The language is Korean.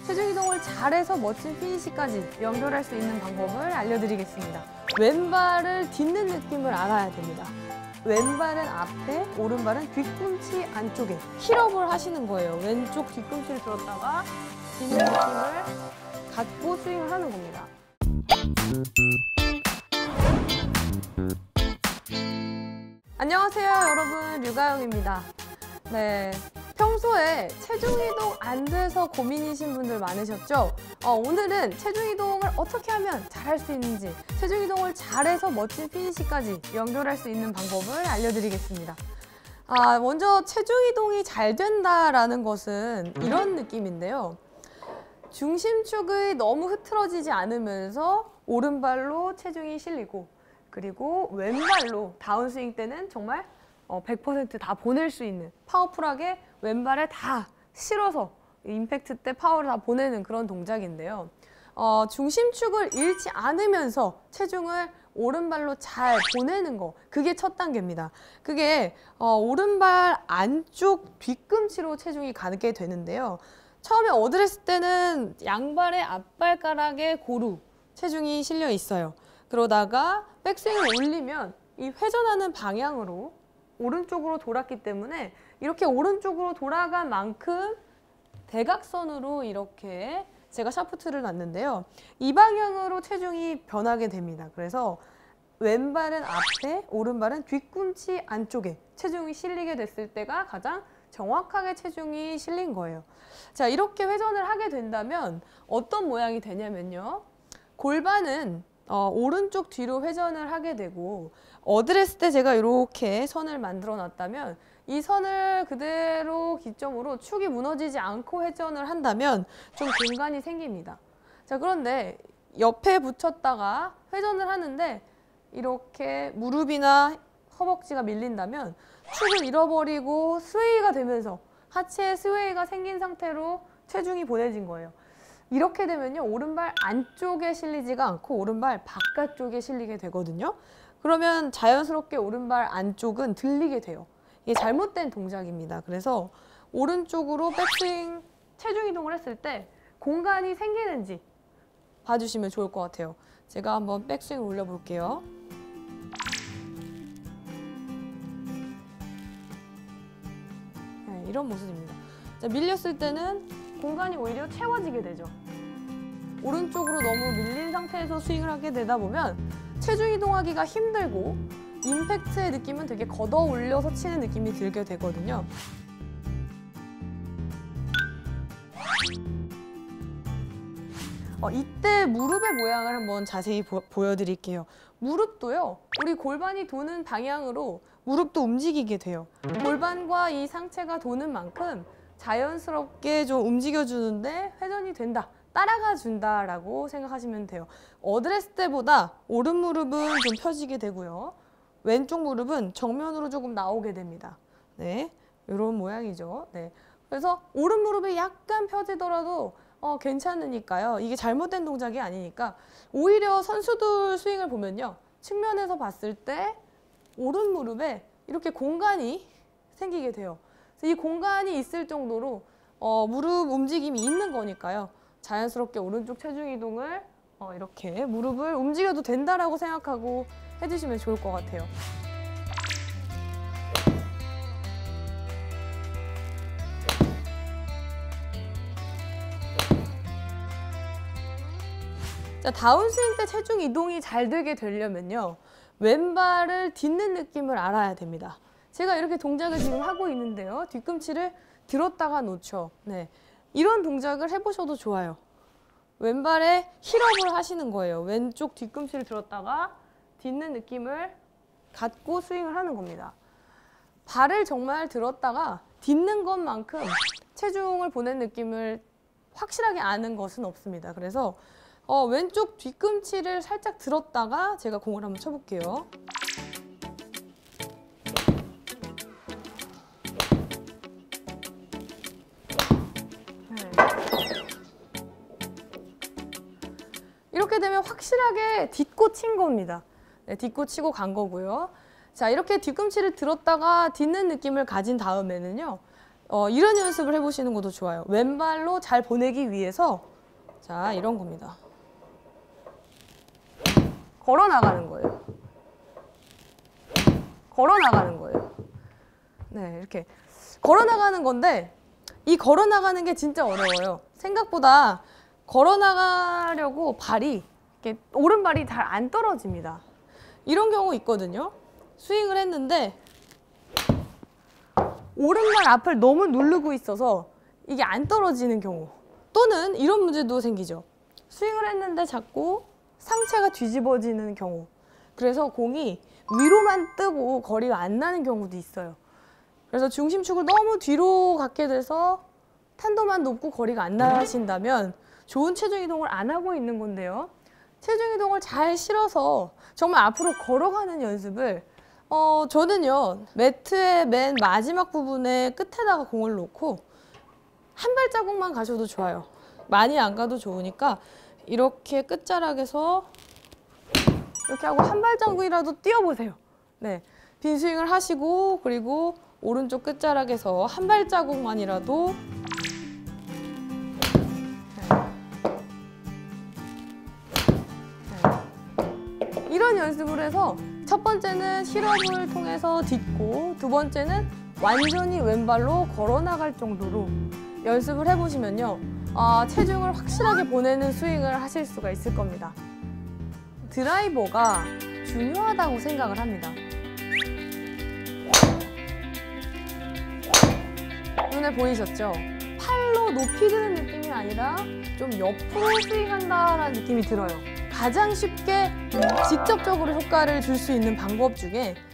체중 이동을 잘해서 멋진 피니시까지 연결할 수 있는 방법을 알려드리겠습니다. 왼발을 딛는 느낌을 알아야 됩니다. 왼발은 앞에, 오른발은 뒤꿈치 안쪽에 힐업을 하시는 거예요. 왼쪽 뒤꿈치를 들었다가 딛는 느낌을 갖고 스윙을 하는 겁니다. 안녕하세요 여러분, 류가영입니다. 네, 평소에 체중 이동 안 돼서 고민이신 분들 많으셨죠? 오늘은 체중 이동을 어떻게 하면 잘할 수 있는지, 체중 이동을 잘해서 멋진 피니시까지 연결할 수 있는 방법을 알려드리겠습니다. 먼저 체중 이동이 잘 된다라는 것은 이런 느낌인데요. 중심축이 너무 흐트러지지 않으면서 오른발로 체중이 실리고, 그리고 왼발로 다운스윙 때는 정말 100% 다 보낼 수 있는, 파워풀하게 왼발에 다 실어서 임팩트 때 파워를 다 보내는 그런 동작인데요. 중심축을 잃지 않으면서 체중을 오른발로 잘 보내는 거, 그게 첫 단계입니다. 그게 오른발 안쪽 뒤꿈치로 체중이 가게 되는데요. 처음에 어드레스 때는 양발의 앞발가락에 고루 체중이 실려 있어요. 그러다가 백스윙을 올리면 이 회전하는 방향으로 오른쪽으로 돌았기 때문에 이렇게 오른쪽으로 돌아간 만큼 대각선으로 이렇게 제가 샤프트를 놨는데요. 이 방향으로 체중이 변하게 됩니다. 그래서 왼발은 앞에, 오른발은 뒤꿈치 안쪽에 체중이 실리게 됐을 때가 가장 정확하게 체중이 실린 거예요. 자, 이렇게 회전을 하게 된다면 어떤 모양이 되냐면요. 골반은 오른쪽 뒤로 회전을 하게 되고, 어드레스 때 제가 이렇게 선을 만들어 놨다면 이 선을 그대로 기점으로 축이 무너지지 않고 회전을 한다면 좀 공간이 생깁니다. 자, 그런데 옆에 붙였다가 회전을 하는데 이렇게 무릎이나 허벅지가 밀린다면 축을 잃어버리고 스웨이가 되면서 하체에 스웨이가 생긴 상태로 체중이 보내진 거예요. 이렇게 되면요, 오른발 안쪽에 실리지가 않고 오른발 바깥쪽에 실리게 되거든요. 그러면 자연스럽게 오른발 안쪽은 들리게 돼요. 이게 잘못된 동작입니다. 그래서 오른쪽으로 백스윙 체중 이동을 했을 때 공간이 생기는지 봐주시면 좋을 것 같아요. 제가 한번 백스윙을 올려볼게요. 네, 이런 모습입니다. 자, 밀렸을 때는 공간이 오히려 채워지게 되죠. 오른쪽으로 너무 밀린 상태에서 스윙을 하게 되다 보면 체중 이동하기가 힘들고 임팩트의 느낌은 되게 걷어 올려서 치는 느낌이 들게 되거든요. 이때 무릎의 모양을 한번 자세히 보여드릴게요. 무릎도요, 우리 골반이 도는 방향으로 무릎도 움직이게 돼요. 골반과 이 상체가 도는 만큼 자연스럽게 좀 움직여주는데 회전이 된다, 따라가 준다라고 생각하시면 돼요. 어드레스 때보다 오른 무릎은 좀 펴지게 되고요. 왼쪽 무릎은 정면으로 조금 나오게 됩니다. 네, 이런 모양이죠. 네, 그래서 오른 무릎이 약간 펴지더라도 괜찮으니까요. 이게 잘못된 동작이 아니니까 오히려 선수들 스윙을 보면요, 측면에서 봤을 때 오른 무릎에 이렇게 공간이 생기게 돼요. 이 공간이 있을 정도로 무릎 움직임이 있는 거니까요. 자연스럽게 오른쪽 체중 이동을 이렇게 무릎을 움직여도 된다라고 생각하고 해주시면 좋을 것 같아요. 자, 다운스윙 때 체중 이동이 잘 되게 되려면요, 왼발을 딛는 느낌을 알아야 됩니다. 제가 이렇게 동작을 지금 하고 있는데요. 뒤꿈치를 들었다가 놓죠. 네, 이런 동작을 해보셔도 좋아요. 왼발에 힐업을 하시는 거예요. 왼쪽 뒤꿈치를 들었다가 딛는 느낌을 갖고 스윙을 하는 겁니다. 발을 정말 들었다가 딛는 것만큼 체중을 보낸 느낌을 확실하게 아는 것은 없습니다. 그래서 왼쪽 뒤꿈치를 살짝 들었다가 제가 공을 한번 쳐볼게요. 이렇게 되면 확실하게 딛고 친 겁니다. 네, 딛고 치고 간 거고요. 자, 이렇게 뒤꿈치를 들었다가 딛는 느낌을 가진 다음에는요, 이런 연습을 해보시는 것도 좋아요. 왼발로 잘 보내기 위해서 자, 이런 겁니다. 걸어 나가는 거예요. 걸어 나가는 거예요. 네, 이렇게 걸어 나가는 건데 이 걸어 나가는 게 진짜 어려워요. 생각보다 걸어 나가려고 발이 이렇게 오른발이 잘 안 떨어집니다. 이런 경우 있거든요. 스윙을 했는데 오른발 앞을 너무 누르고 있어서 이게 안 떨어지는 경우, 또는 이런 문제도 생기죠. 스윙을 했는데 자꾸 상체가 뒤집어지는 경우, 그래서 공이 위로만 뜨고 거리가 안 나는 경우도 있어요. 그래서 중심축을 너무 뒤로 갖게 돼서 탄도만 높고 거리가 안 나신다면 좋은 체중 이동을 안 하고 있는 건데요. 체중 이동을 잘 실어서 정말 앞으로 걸어가는 연습을 저는요, 매트의 맨 마지막 부분에 끝에다가 공을 놓고 한 발자국만 가셔도 좋아요. 많이 안 가도 좋으니까 이렇게 끝자락에서 이렇게 하고 한 발자국이라도 뛰어보세요. 네, 빈 스윙을 하시고, 그리고 오른쪽 끝자락에서 한 발자국만이라도 이런 연습을 해서 첫 번째는 힐업을 통해서 딛고, 두 번째는 완전히 왼발로 걸어 나갈 정도로 연습을 해보시면요, 체중을 확실하게 보내는 스윙을 하실 수가 있을 겁니다. 드라이버가 중요하다고 생각을 합니다. 눈에 보이셨죠? 팔로 높이 드는 느낌이 아니라 좀 옆으로 스윙한다라는 느낌이 들어요. 가장 쉽게 직접적으로 효과를 줄 수 있는 방법 중에